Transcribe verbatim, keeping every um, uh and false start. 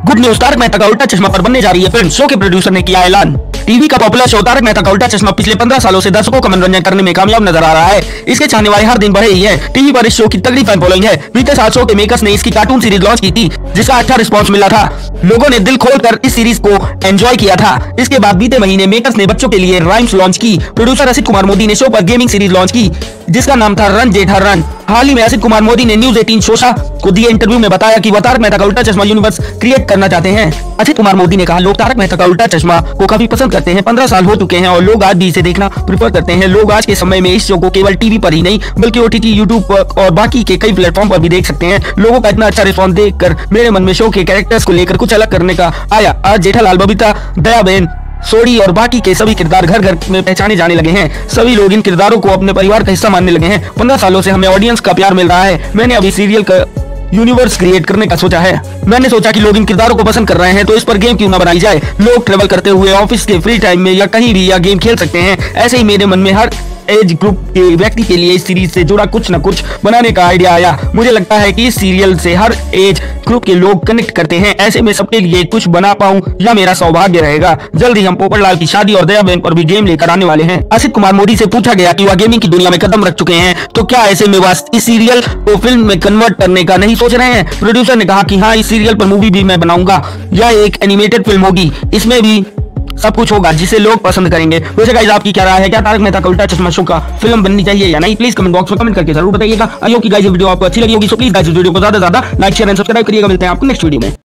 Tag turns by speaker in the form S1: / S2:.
S1: Good news, Tarak Mehta का उल्टा चश्मा पर बनने जा रही है फिल्म। शो के प्रोड्यूसर ने किया ऐलान। टीवी का पॉपुलर शो तारक मेहता का उल्टा चश्मा पिछले पंद्रह सालों से दर्शकों का मनोरंजन करने में कामयाब नजर आ रहा है। इसके चाहने वाले हर दिन बढ़े ही है। टीवी पर इस शो की तगड़ी फैन फॉलोइंग है। बीते साल शो के मेकर्स ने इसकी कार्टून सीरीज लॉन्च की थी, जिसका अच्छा रिस्पॉन्स मिला था। लोगों ने दिल खोलकर इस सीरीज को एंजॉय किया था। इसके बाद बीते महीने मेकर्स ने बच्चों के लिए राइम्स लॉन्च की। प्रोड्यूसर असित कुमार मोदी ने शो पर गेमिंग सीरीज लॉन्च की, जिसका नाम था रन जेठा रन। हाल ही में असित कुमार मोदी ने न्यूज एटीन शोशा को दिए इंटरव्यू में बताया कि वह तारक मेहता का उल्टा चश्मा यूनिवर्स क्रिएट करना चाहते हैं। असित कुमार मोदी ने कहा, लोग तारक मेहता का उल्टा चश्मा को काफी पसंद करते हैं। पंद्रह साल हो चुके हैं और लोग आज भी इसे देखना प्रेफर करते हैं। लोग आज के समय में इस शो को केवल टीवी पर ही नहीं बल्कि ओटीटी, यूट्यूब और बाकी के कई प्लेटफॉर्म पर भी देख सकते हैं। लोगों का इतना अच्छा रिस्पॉन्स देखकर मेरे मन में शो के कैरेक्टर्स को लेकर कुछ अलग करने का आया। आज जेठालाल, बबीता, दयाबेन, सोडी और बाकी के सभी किरदार घर घर में पहचाने जाने लगे हैं। सभी लोग इन किरदारों को अपने परिवार का हिस्सा मानने लगे हैं। पंद्रह सालों से हमें ऑडियंस का प्यार मिल रहा है। मैंने अभी सीरियल का यूनिवर्स क्रिएट करने का सोचा है। मैंने सोचा कि लोग इन किरदारों को पसंद कर रहे हैं तो इस पर गेम क्यों ना बनाई जाए। लोग ट्रेवल करते हुए, ऑफिस के फ्री टाइम में या कहीं भी या गेम खेल सकते हैं। ऐसे ही मेरे मन में हर एज ग्रुप के व्यक्ति के लिए इस सीरीज से जुड़ा कुछ न कुछ बनाने का आइडिया आया। मुझे लगता है कि इस सीरियल से हर एज ग्रुप के लोग कनेक्ट करते हैं। ऐसे में सबके लिए कुछ बना पाऊं यह मेरा सौभाग्य रहेगा। जल्द ही हम पोपटलाल की शादी और दयाबेन पर भी गेम लेकर आने वाले हैं। असित कुमार मोदी से पूछा गया कि वह गेमिंग की दुनिया में कदम रख चुके हैं तो क्या ऐसे में वह इस सीरियल को फिल्म में कन्वर्ट करने का नहीं सोच रहे हैं। प्रोड्यूसर ने कहा कि हाँ, इस सीरियल पर मूवी भी मैं बनाऊंगा। यह एक एनिमेटेड फिल्म होगी, इसमें भी सब कुछ होगा जिसे लोग पसंद करेंगे। वैसे गाइस, आपकी क्या राय है? क्या तारक मेहता का उल्टा चश्मा शो का फिल्म बननी चाहिए या नहीं? प्लीज कमेंट बॉक्स में कमेंट करके जरूर बताइएगा। आई होप कि गाइस ये वीडियो आपको अच्छी लगी होगी। सो प्लीज गाइस इस वीडियो को ज्यादा ज्यादा लाइक शेयर एंड सब्सक्राइब करिएगा। मिलते हैं आपको नेक्स्ट वीडियो में।